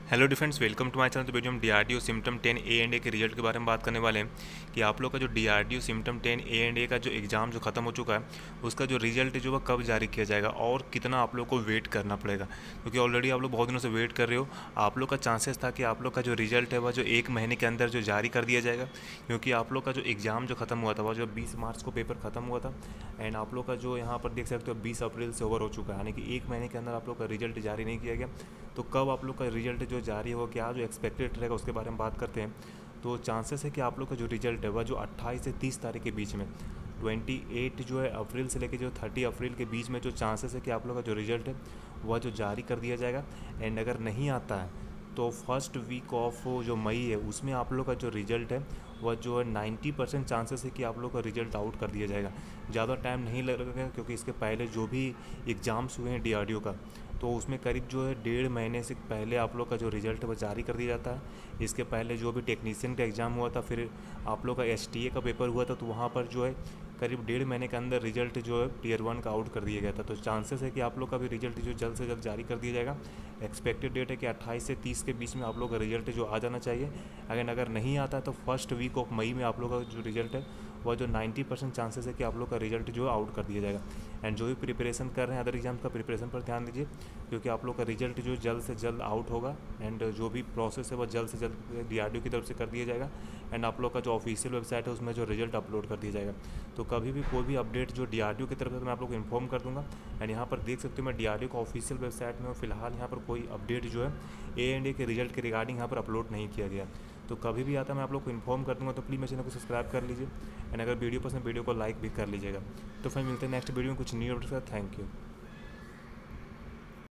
Hello dear friends, welcome to my channel. तो video हम DRDO CEPTAM 10 A and A के result के बारे में बात करने वाले हैं कि आप लोग का जो DRDO CEPTAM 10 A and A का जो एग्ज़ाम जो ख़त्म हो चुका है उसका जो रिजल्ट जो वह कब जारी किया जाएगा और कितना आप लोग को वेट करना पड़ेगा, क्योंकि ऑलरेडी आप लोग बहुत दिनों से वेट कर रहे हो। आप लोग का चांसेस था कि आप लोग का जो रिजल्ट है वह जो 1 महीने के अंदर जो जारी कर दिया जाएगा, क्योंकि आप लोग का जो एग्ज़ाम जो ख़त्म हुआ था वह जो 20 मार्च को पेपर ख़त्म हुआ था। एंड आप लोग का जो यहाँ पर देख सकते हो 20 अप्रैल से ओवर हो चुका है, यानी कि 1 महीने के अंदर आप लोग का रिजल्ट जारी नहीं किया गया। तो कब आप लोग का रिजल्ट जो जारी होगा, क्या जो एक्सपेक्टेड रहेगा उसके बारे में बात करते हैं। तो चांसेस है कि आप लोग का जो रिजल्ट है वह जो 28 से 30 तारीख के बीच में, 28 जो है अप्रैल से लेकर जो 30 अप्रैल के बीच में जो चांसेस है कि आप लोग का जो रिजल्ट है वह जो जारी कर दिया जाएगा। एंड अगर नहीं आता है तो फर्स्ट वीक ऑफ जो मई है उसमें आप लोग का जो रिजल्ट है वह जो है 90% चांसेस है कि आप लोग का रिजल्ट आउट कर दिया जाएगा। ज़्यादा टाइम नहीं लगेगा, क्योंकि इसके पहले जो भी एग्ज़ाम्स हुए हैं डीआरडीओ का, तो उसमें करीब जो है 1.5 महीने से पहले आप लोग का जो रिज़ल्ट है वो जारी कर दिया जाता है। इसके पहले जो भी टेक्नीशियन का एग्ज़ाम हुआ था, फिर आप लोग का एसटीए का पेपर हुआ था, तो वहाँ पर जो है करीब 1.5 महीने के अंदर रिजल्ट जो है टीयर 1 का आउट कर दिया गया था। तो चांसेस है कि आप लोग का भी रिजल्ट जो जल्द से जल्द जारी कर दिया जाएगा। एक्सपेक्टेड डेट है कि 28 से 30 के बीच में आप लोग का रिजल्ट जो आ जाना चाहिए। अगर नहीं आता है तो फर्स्ट वीक ऑफ मई में आप लोग का जो रिजल्ट है वह जो 90% चांसेस है कि आप लोग का रिजल्ट जो आउट कर दिया जाएगा। एंड जो भी प्रिपरेशन कर रहे हैं अदर एग्जाम्स का, प्रिपरेशन पर ध्यान दीजिए, क्योंकि आप लोग का रिजल्ट जो जल्द से जल्द आउट होगा। एंड जो भी प्रोसेस है वह जल्द से जल्द डीआरडीओ की तरफ से कर दिया जाएगा। एंड आप लोग का जो ऑफिशियल वेबसाइट है उसमें जो रिजल्ट अपलोड कर दिया जाएगा। तो कभी भी कोई भी अपडेट जो डीआरडीओ की तरफ से, तो मैं आप लोग को इन्फॉर्म कर दूंगा। एंड यहाँ पर देख सकते हो मैं डीआरडीओ का ऑफिशियल वेबसाइट में हूँ फिलहाल। यहाँ पर कोई अपडेट जो है ए एंड ए के रिजल्ट के रिगार्डिंग यहाँ पर अपलोड नहीं किया गया। तो कभी भी आता मैं आप लोग को इन्फॉर्म कर दूँगा। तो प्लीज़ मेरे चैनल को सब्सक्राइब कर लीजिए। एंड अगर वीडियो पसंद वीडियो को लाइक भी कर लीजिएगा। तो फिर मिलते हैं नेक्स्ट वीडियो में कुछ न्यू अपडेट के साथ। Thank you.